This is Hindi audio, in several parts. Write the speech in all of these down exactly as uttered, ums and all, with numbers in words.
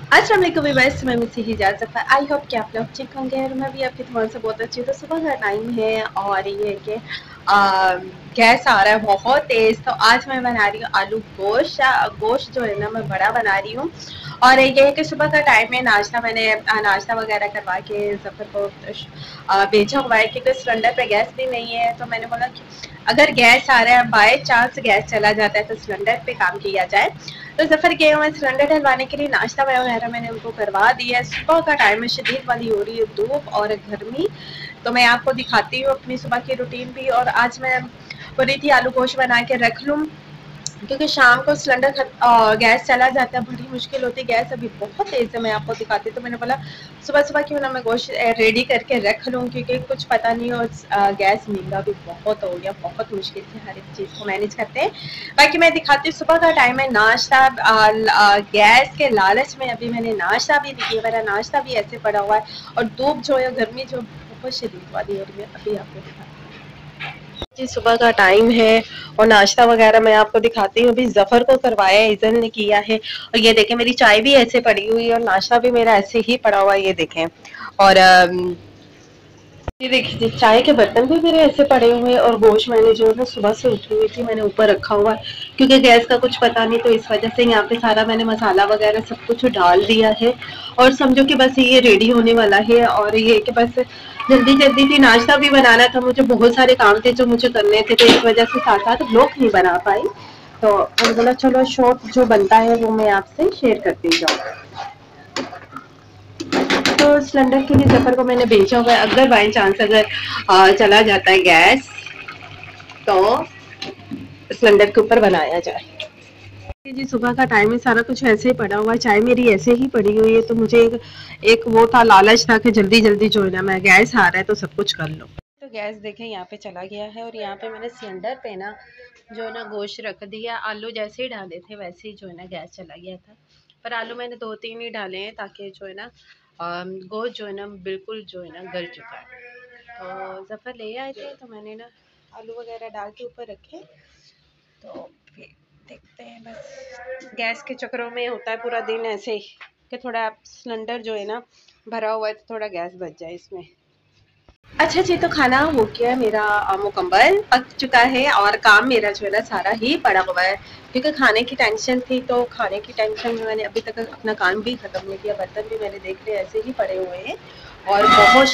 अस्सलाम वालेकुम व्यूअर्स, मैं मिस्सी हिजाज ज़फ़र। आई होप कि आप लोग ठीक होंगे और मैं भी आपकी दुआ से बहुत अच्छी हूँ। तो सुबह का टाइम है और ये है कि गैस आ रहा है बहुत तेज़। तो आज मैं बना रही हूँ आलू गोश्त। गोश्त जो है ना मैं बड़ा बना रही हूँ। और ये है कि सुबह का टाइम है, नाश्ता मैंने नाश्ता वगैरह करवा के ज़फ़र को भेजा हुआ है क्योंकि सिलेंडर पे गैस भी नहीं है। तो मैंने बोला कि अगर गैस आ रहा है, बाय चांस गैस चला जाता है तो सिलेंडर पे काम किया जाए। तो ज़फ़र गए हुए सिलेंडर डलवाने के लिए, नाश्ता वगैरह मैंने उनको करवा दिया है। सुबह का टाइम है, शदीद वाली हो रही है धूप और गर्मी। तो मैं आपको दिखाती हूँ अपनी सुबह की रूटीन भी। और आज मैं बोली थी आलू गोश्त बना के रख लूँ क्योंकि शाम को सिलेंडर गैस चला जाता है, बड़ी मुश्किल होती है। गैस अभी बहुत तेज़ है, मैं आपको दिखाती हूँ। तो मैंने बोला सुबह सुबह क्यों ना मैं गोश्त रेडी करके रख लूँ क्योंकि कुछ पता नहीं। और गैस महंगा भी बहुत हो गया, बहुत मुश्किल से हर एक चीज़ को मैनेज करते हैं। बाकी मैं दिखाती हूँ, सुबह का टाइम है, नाश्ता गैस के लालच में अभी मैंने नाश्ता भी नहीं किया। मेरा नाश्ता भी ऐसे पड़ा हुआ है और धूप जो है, गर्मी जो बहुत शदीद वाली हो रही है। अभी आपको दिखाती हूँ जी, सुबह का टाइम है और नाश्ता वगैरह मैं आपको दिखाती हूँ। अभी ज़फ़र को करवाया है, इज़न ने किया है। और ये देखें मेरी चाय भी ऐसे पड़ी हुई है और नाश्ता भी मेरा ऐसे ही पड़ा हुआ है, ये देखें। और ये देखिए चाय के बर्तन भी मेरे ऐसे पड़े हुए हैं। और गोश्त मैंने जो है ना सुबह से उठी हुई थी, मैंने ऊपर रखा हुआ है क्योंकि गैस का कुछ पता नहीं। तो इस वजह से यहाँ पे सारा मैंने मसाला वगैरह सब कुछ डाल दिया है और समझो कि बस ये रेडी होने वाला है। और ये कि बस जल्दी जल्दी थी, नाश्ता भी बनाना था मुझे, बहुत सारे काम थे जो मुझे करने थे। तो इस वजह से साथ साथ ब्लॉग नहीं बना पाई। तो मैंने बोला चलो शॉर्ट जो बनता है वो मैं आपसे शेयर करती जाऊँ। तो सिलेंडर के लिए ज़फ़र को मैंने भेजा हुआ है, अगर बाई चांस अगर आ, चला जाता है गैस तो सिलेंडर के ऊपर बनाया जाए। जी सुबह का टाइम है, सारा कुछ ऐसे ही पड़ा हुआ है, चाय मेरी ऐसे ही पड़ी हुई है। तो मुझे एक, एक वो था, लालच था कि जल्दी जल्दी जो है ना मैं गैस आ रहा है तो सब कुछ कर लो। तो गैस देखें यहाँ पे चला गया है और यहाँ पे मैंने सिलेंडर पे ना जो है ना गोश्त रख दिया। आलू जैसे ही डाले थे वैसे ही जो है ना गैस चला गया था। पर आलू मैंने दो तीन ही डाले हैं ताकि जो है ना गोश्त जो है ना बिल्कुल जो है ना गल चुका है। तो ज़फ़र ले आए थे तो मैंने ना आलू वगैरह डाल के ऊपर रखे। तो फिर देखते हैं, बस गैस के चक्करों में होता है पूरा दिन ऐसे ही कि थोड़ा सिलेंडर जो है ना भरा हुआ है तो थोड़ा गैस बच जाए इसमें। अच्छा जी, तो खाना हो गया मेरा मुकम्मल, पक चुका है और काम मेरा जो है ना सारा ही पड़ा हुआ है क्योंकि खाने की टेंशन थी। तो खाने की टेंशन में मैंने अभी तक अपना काम भी ख़त्म नहीं किया। बर्तन भी मैंने देख लिया ऐसे ही पड़े हुए हैं और बहुत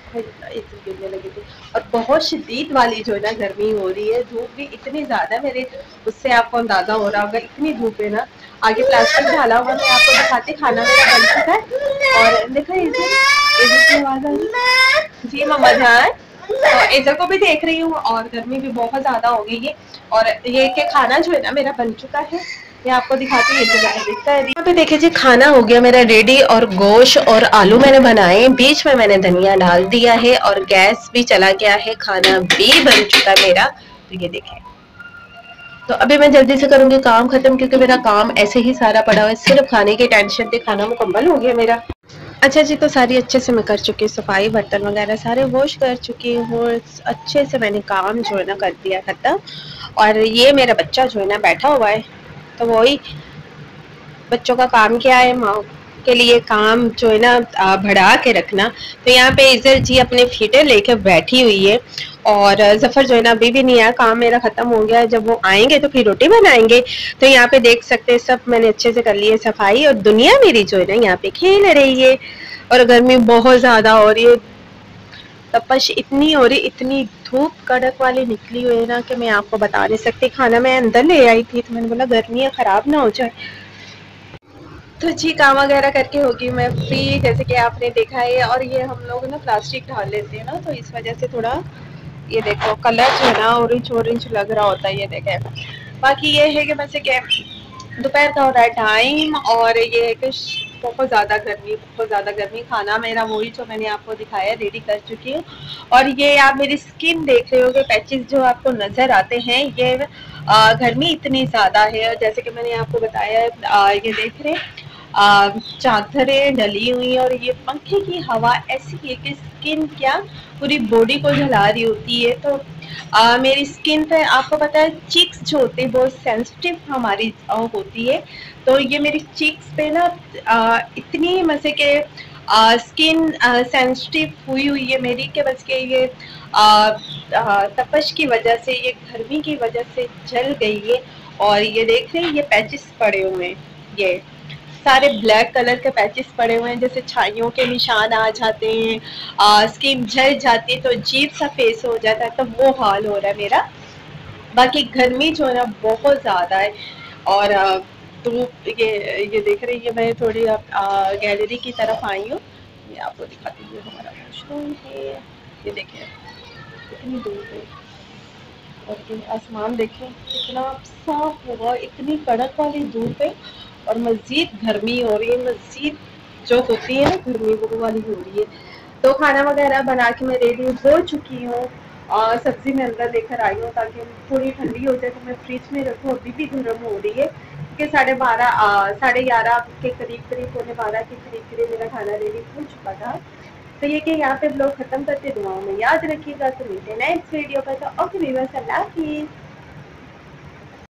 लगी थी और बहुत शदीद वाली जो है ना गर्मी हो रही है। धूप भी इतनी ज़्यादा, मेरे उससे आपको अंदाज़ा हो रहा होगा इतनी धूप है ना। आगे प्लास्टिक डाला हुआ, मैं आपको दिखाती, खाना मेरा बन चुका है। और देखा इधर आवाज़ आ रही जी मम्मा जान, तो इधर को भी देख रही हूँ और गर्मी भी बहुत ज़्यादा हो गई है। और ये कि खाना जो है ना मेरा बन चुका है, मैं आपको दिखाती हूँ। ये दिखता है, यहाँ पे देखिए जी खाना हो गया मेरा रेडी और गोश्त और आलू मैंने बनाए, बीच में मैंने धनिया डाल दिया है और गैस भी चला गया है, खाना भी बन चुका मेरा। तो ये देखें, तो अभी मैं जल्दी से करूंगी काम खत्म क्योंकि मेरा काम ऐसे ही सारा पड़ा हुआ है, सिर्फ खाने की टेंशन थी। खाना मुकम्मल हो गया मेरा। अच्छा जी, तो सारी अच्छे से मैं कर चुकी हूँ सफाई, बर्तन वगैरह सारे वॉश कर चुकी हूँ। अच्छे से मैंने काम जो है ना कर दिया खत्म। और ये मेरा बच्चा जो है ना बैठा हुआ है, तो वही बच्चों का काम क्या है, माँ के लिए काम जो है ना बढ़ा के रखना। तो यहाँ पे इज़र जी अपने फीटर लेके बैठी हुई है और ज़फ़र जो है ना अभी भी नहीं आया, काम मेरा ख़त्म हो गया है। जब वो आएंगे तो फिर रोटी बनाएंगे। तो यहाँ पे देख सकते हैं सब मैंने अच्छे से कर ली है सफाई और दुनिया मेरी जो है ना यहाँ पे खेल रही है। और गर्मी बहुत ज़्यादा हो रही है, तपश इतनी हो रही, इतनी धूप कड़क वाली निकली हुई है ना कि मैं आपको बता नहीं सकती। खाना मैं अंदर ले आई थी तो मैंने बोला गर्मियाँ ख़राब ना हो जाए। तो जी काम वगैरह करके होगी मैं फ्री, जैसे कि आपने देखा है। और ये हम लोग ना प्लास्टिक डाल लेते हैं ना, तो इस वजह से थोड़ा ये देखो कलर जो है ना ऑरेंज ऑरेंज लग रहा होता है, ये देखें। बाकी ये है कि वैसे क्या दोपहर का हो रहा है टाइम और ये है कि बहुत ज़्यादा गर्मी, बहुत ज़्यादा गर्मी। खाना मेरा वही जो मैंने आपको दिखाया रेडी कर चुकी हूँ। और ये आप मेरी स्किन देख रहे हो कि पैचेस जो आपको नज़र आते हैं, ये गर्मी इतनी ज़्यादा है। जैसे कि मैंने आपको बताया, आ, ये देख रहे हैं चादरें डली हुई और ये पंखे की हवा ऐसी है कि स्किन क्या पूरी बॉडी को जला रही होती है। तो आ, मेरी स्किन पे आपको पता है चिक्स जो होती है बहुत सेंसिटिव हमारी होती है। तो ये मेरी चिक्स पे ना आ, इतनी मजे के स्किन सेंसिटिव हुई हुई है मेरी के बस के ये आ, आ, तपश की वजह से, ये गर्मी की वजह से जल गई है। और ये देख रहे हैं ये पैचेस पड़े हुए हैं, ये सारे ब्लैक कलर के पैचेस पड़े हुए हैं, जैसे छाइयों के निशान आ जाते हैं, स्किन झड़ जाती है तो अजीब सा फेस हो जाता है, तो वो हाल हो रहा है मेरा। बाकी गर्मी जो है ना बहुत ज़्यादा है। और धूप ये ये देख रही है, मैं थोड़ी गैलरी की तरफ आई हूँ, मैं आपको दिखाती हूँ। हमारा वॉशरूम है, ये देखिए इतनी धूप है और आसमान देखें इतना साफ हुआ, इतनी कड़क वाली धूप है और मज़ीद गर्मी हो रही है, मज़ीद जो होती है ना गर्मी वो वाली हो रही है। तो खाना वगैरह बना के मैं रेडी हो चुकी हूँ और सब्जी में अंदर लेकर आई हूँ ताकि थोड़ी ठंडी हो जाए तो मैं फ्रिज में रखूँ। अभी भी गर्म हो रही है क्योंकि साढ़े बारह साढ़े ग्यारह के करीब करीब पौने बारह के करीब करीब मेरा खाना रेडी हो चुका था। तो ये कि यहाँ पे ब्लॉग खत्म करते दुआओं में याद रखिएगा। तो मिलते हैं नेक्स्ट वीडियो पर। तो ओके व्यूअर्स, अल्लाह हाफिज़।